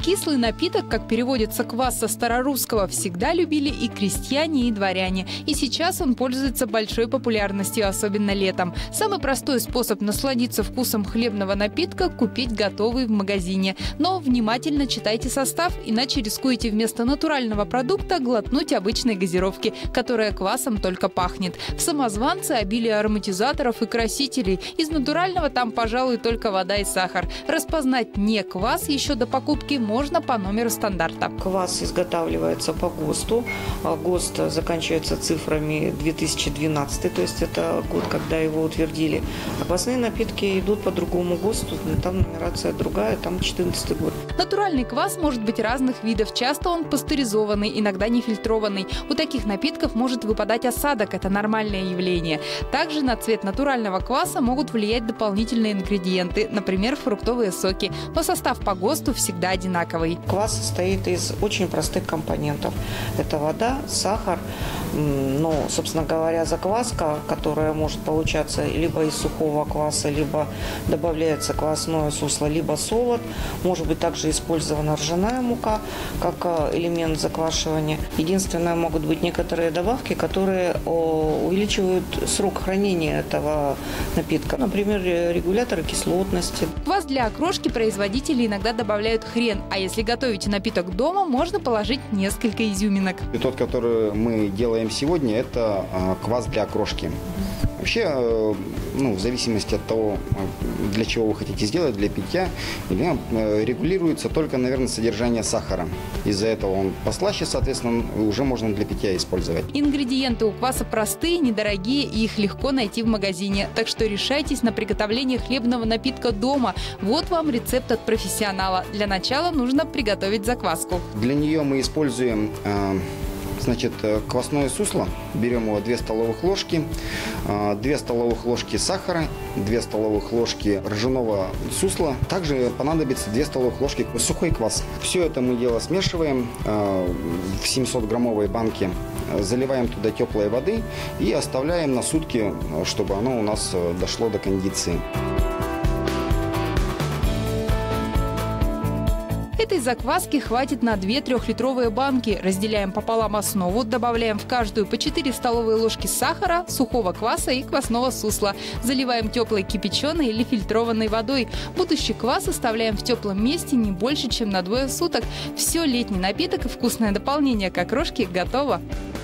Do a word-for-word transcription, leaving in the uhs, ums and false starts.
Кислый напиток, как переводится квас со старорусского, всегда любили и крестьяне, и дворяне. И сейчас он пользуется большой популярностью, особенно летом. Самый простой способ насладиться вкусом хлебного напитка – купить готовый в магазине. Но внимательно читайте состав, иначе рискуете вместо натурального продукта глотнуть обычной газировки, которая квасом только пахнет. В самозванце обилие ароматизаторов и красителей. Из натурального там, пожалуй, только вода и сахар. Распознать не квас еще до покупки можно по номеру стандарта. Квас изготавливается по ГОСТу. ГОСТ заканчивается цифрами две тысячи двенадцатый, то есть это год, когда его утвердили. А квасные напитки идут по другому ГОСТу, там нумерация другая, там четырнадцатый год. Натуральный квас может быть разных видов. Часто он пастеризованный, иногда нефильтрованный. У таких напитков может выпадать осадок, это нормальное явление. Также на цвет натурального кваса могут влиять дополнительные ингредиенты, например, фруктовые соки. Но состав по ГОСТу всегда одинаковый. Квас состоит из очень простых компонентов. Это вода, сахар, но, собственно говоря, закваска, которая может получаться либо из сухого кваса, либо добавляется квасное сусло, либо солод. Может быть также использована ржаная мука как элемент заквашивания. Единственное, могут быть некоторые добавки, которые увеличивают срок хранения этого напитка. Например, регуляторы кислотности. В квас для окрошки производители иногда добавляют хрен, а если готовите напиток дома, можно положить несколько изюминок. И тот, который мы делаем сегодня, это квас для окрошки. Вообще, ну, в зависимости от того, для чего вы хотите сделать, для питья, регулируется только, наверное, содержание сахара. Из-за этого он послаще, соответственно, уже можно для питья использовать. Ингредиенты у кваса простые, недорогие, и их легко найти в магазине. Так что решайтесь на приготовление хлебного напитка дома. Вот вам рецепт от профессионала. Для начала нужно приготовить закваску. Для нее мы используем... Значит, квасное сусло, берем его две столовых ложки, две столовых ложки сахара, две столовых ложки ржаного сусла. Также понадобится две столовых ложки сухой квас. Все это мы дело смешиваем в семисотграммовой банке, заливаем туда теплой воды и оставляем на сутки, чтобы оно у нас дошло до кондиции. Этой закваски хватит на две трехлитровые банки. Разделяем пополам основу, добавляем в каждую по четыре столовые ложки сахара, сухого кваса и квасного сусла. Заливаем теплой кипяченой или фильтрованной водой. Будущий квас оставляем в теплом месте не больше, чем на двое суток. Все, летний напиток и вкусное дополнение к окрошке готово.